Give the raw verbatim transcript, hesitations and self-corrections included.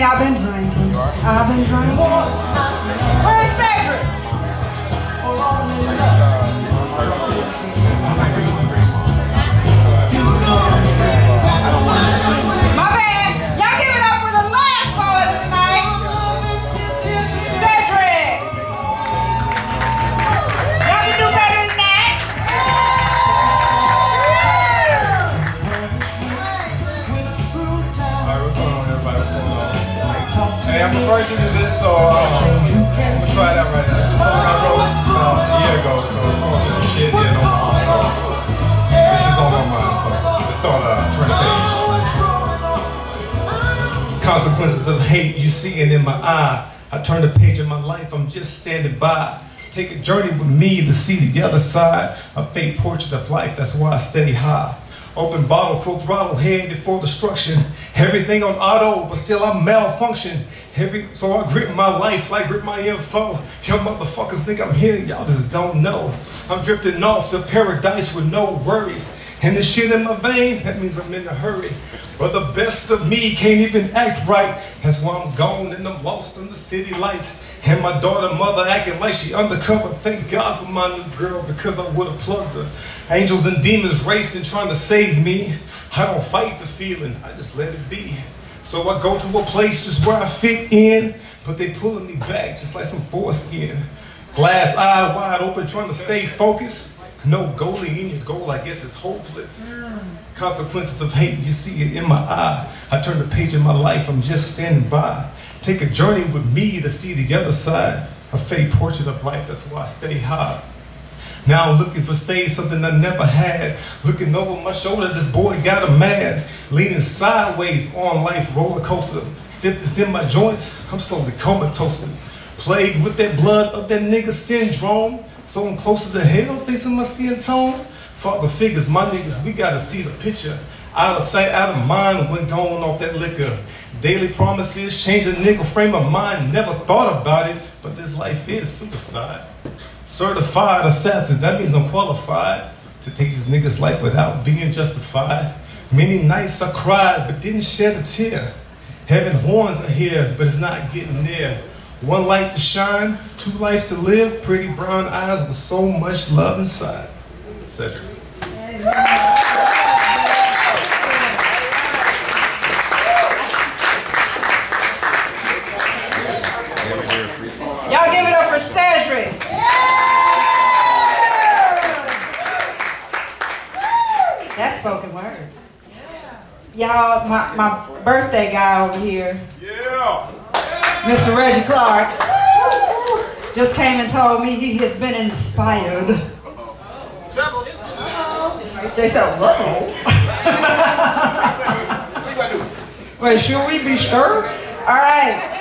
I've been drinking. I've been drinking. Where's Cedric? My bad. Y'all give it up for the last poet tonight. Cedric. Y'all can do better than that. Alright, what's going on, everybody? What's going on? Hey, I'm a virgin to this, so uh, let's try that right now. This song I wrote uh, a year ago, so it's going through some shit here on my mind. This is on my mind, so it's called uh, Turn the Page. Consequences of hate, you see it in my eye. I turn the page of my life, I'm just standing by. Take a journey with me to see the other side. A fake portrait of life, that's why I stay high. Open bottle, full throttle, headed for destruction. Everything on auto, but still I malfunction. Every, so I grip my life like grip my info. Y'all motherfuckers think I'm here, y'all just don't know. I'm drifting off to paradise with no worries. And the shit in my vein, that means I'm in a hurry. But the best of me can't even act right. That's why I'm gone and I'm lost in the city lights. And my daughter mother acting like she undercover. Thank God for my new girl, because I would have plugged her. Angels and demons racing, trying to save me. I don't fight the feeling, I just let it be. So I go to a place just where I fit in, but they pulling me back just like some foreskin. Glass eye wide open, trying to stay focused. No goalie in your goal, I guess it's hopeless. Mm. Consequences of hate, you see it in my eye. I turn the page in my life, I'm just standing by. Take a journey with me to see the other side. A fake portrait of life, that's why I stay high. Now I'm looking for say something I never had. Looking over my shoulder, this boy got a mad. Leaning sideways on life roller coaster. Stiffness in my joints, I'm slowly comatose. Plagued with that blood of that nigga syndrome. So I'm closer to hell, thanks to my skin tone. Father figures, my niggas, we gotta see the picture. Out of sight, out of mind when going off that liquor. Daily promises, change a nigga frame of mind. Never thought about it, but this life is suicide. Certified assassin, that means I'm qualified to take this nigga's life without being justified. Many nights I cried, but didn't shed a tear. Heaven horns are here, but it's not getting near. One light to shine, two lives to live, pretty brown eyes with so much love inside. Cedric. Y'all give it up for Cedric. That's spoken word. Y'all, my, my birthday guy over here. Yeah. Mister Reggie Clark just came and told me he has been inspired. They said, whoa. Wait, should we be stirred? All right.